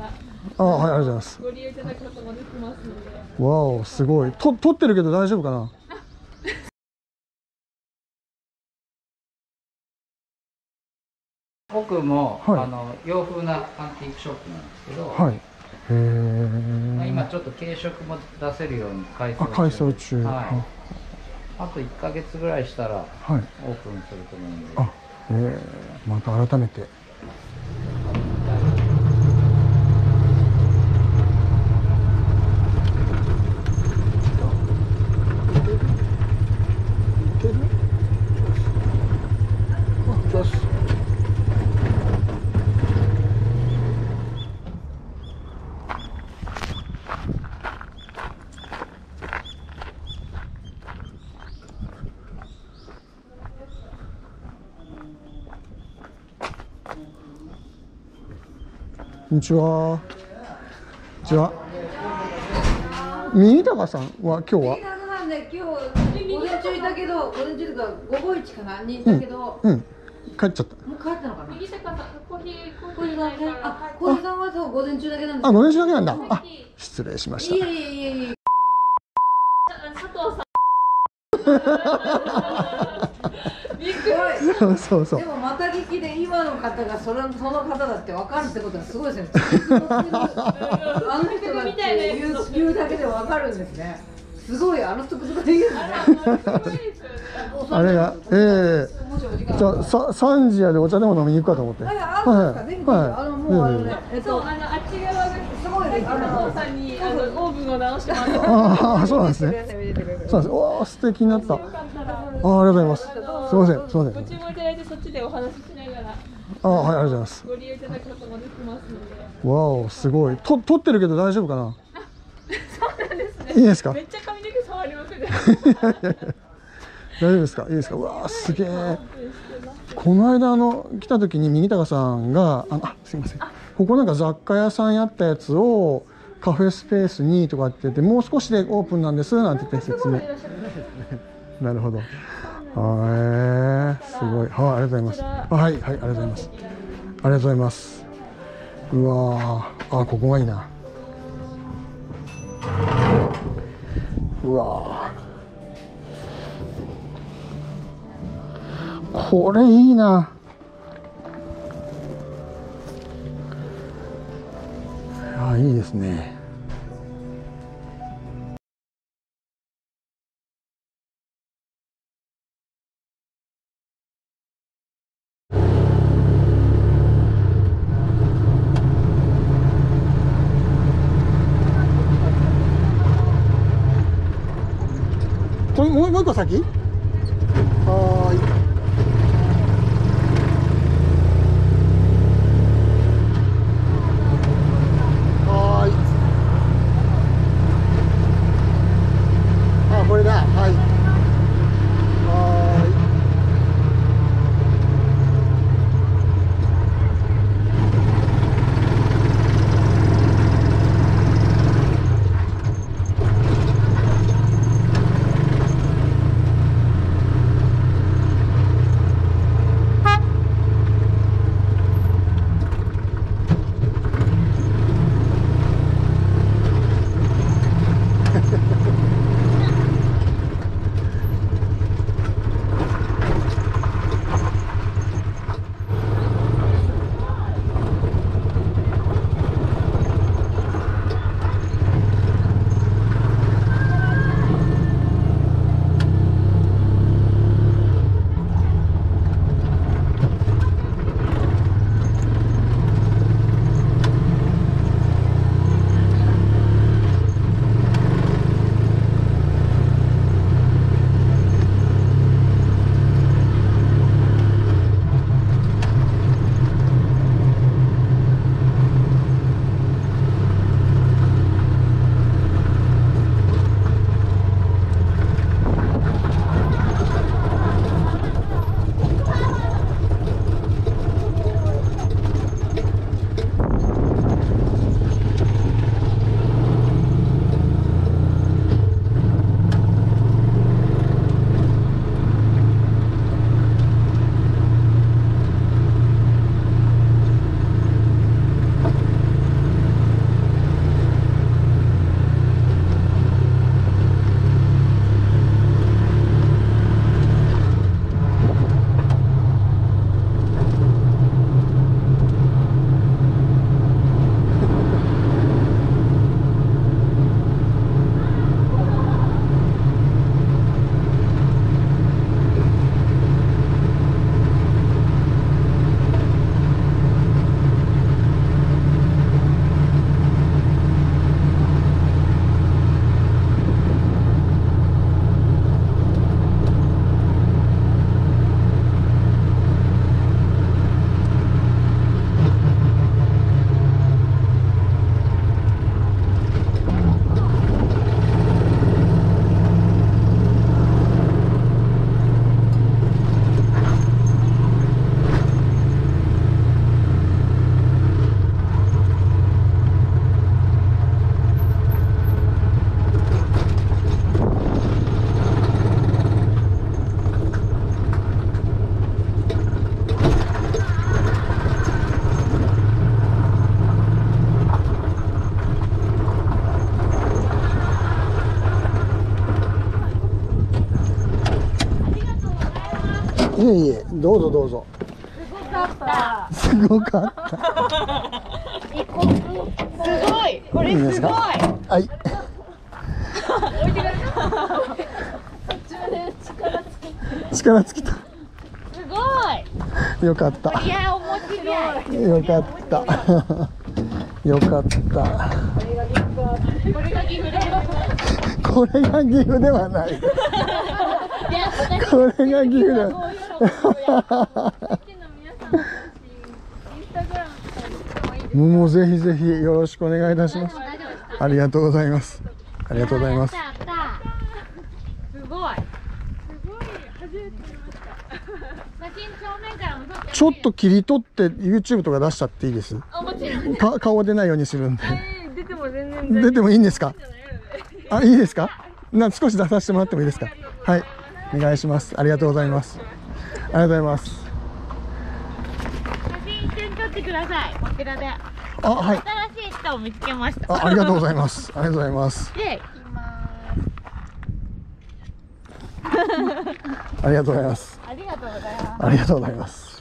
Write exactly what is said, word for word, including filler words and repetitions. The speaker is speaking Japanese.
ら。 あ、はい、ありがとうございます。 ご利用いただくこともできますので。 わお、すごい。と、撮ってるけど大丈夫かな。 奥も、 はい、 あの洋風なアンティークショップなんですけど、 はい。へえ。 今ちょっと軽食も出せるように改装中。 改装中。 はい。あといっかげつぐらいしたら、はい、オープンすると思うんで。 あ、ええ、また改めて。こんにちは。こんにちは。右高さんは今日は。 右高さんね、今日午前中いたけど、午前中とか午後一かなにいたけど、 うん、うん、帰っちゃった。 もう帰ったのかな。 右高さん、コーヒー、 コーヒーさん、あ、コーヒーさんはそう午前中だけなんです。 あ、午前中だけなんだ。あ、失礼しました。 いえいえいえいえ。 佐藤さん。びっくり。 そうそうそう。 でもまた聞きで今の方がそれその方だって分かるってことはすごいですね。あの人だって言う言うだけで分かるんですね。すごい、あのトゥクトゥクでいいですね。 あれが、ええー、じゃあさ三時やでお茶でも飲みに行くかと思って。はい、 あのもうあのね、えっとあのあっち側がすごいです。あのお父さんにあのオーブンを直してもらって。 ああ、そうなんですね。そうなんです。おお、素敵になった。ああ、ありがとうございます。すみません、すみません。 ご注文いただいてそっちでお話ししながら。 ああ、はい、ありがとうございます。 ご利用いただくこともできますのわで。 お、すごい。と、撮ってるけど大丈夫かな。 そうなんですね。 いいですか。 めっちゃ髪の毛触りまくる。 大丈夫ですか。いいですか。うわあ、すげえ。この間あの来た時に右高さんがあのあすいません。ここなんか雑貨屋さんやったやつをカフェスペースにとかって言ってもう少しでオープンなんですなんて言って説明。なるほど。はい、すごい。はい、ありがとうございます。はいはい、ありがとうございます。ありがとうございます。うわあ、あここがいいな。うわあ、これいいな。あ、いいですね。これもうもう一個先？はーい。これだ。はい。はーい。 いえいえ、どうぞどうぞ。すごかった。 すごい。これいいですか。はい。力尽きた。 すごい。 よかった。 いや、面白い。 よかった。よかった。 これが岐阜で。 これが岐阜ではない。これが岐阜だ。もうぜひぜひよろしくお願いいたします。ありがとうございます。ありがとうございます。 すごい。すごい。初めて見ました。写真正面からも撮って。 ちょっと切り取って YouTube とか出しちゃっていいです。 あ、もちろん。 か顔出ないようにするんで。 出ても全然。 出てもいいんですか。あ、いいですか。な、少し出させてもらってもいいですか。はい、お願いします。ありがとうございます。ありがとうございます。 写真一緒に撮ってください。こちらで。 あ、はい。 新しい人を見つけました。 あ、ありがとうございます。ありがとうございます。 で、行きます。 ありがとうございます。 ありがとうございます。 ありがとうございます。